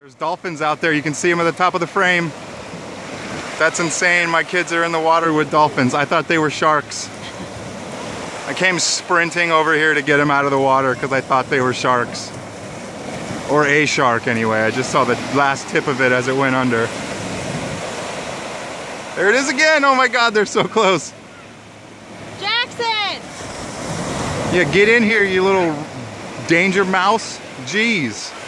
There's dolphins out there. You can see them at the top of the frame. That's insane. My kids are in the water with dolphins. I thought they were sharks. I came sprinting over here to get them out of the water because I thought they were sharks. Or a shark anyway. I just saw the last tip of it as it went under. There it is again. Oh my God, they're so close. Jackson! Yeah, get in here, you little danger mouse. Jeez.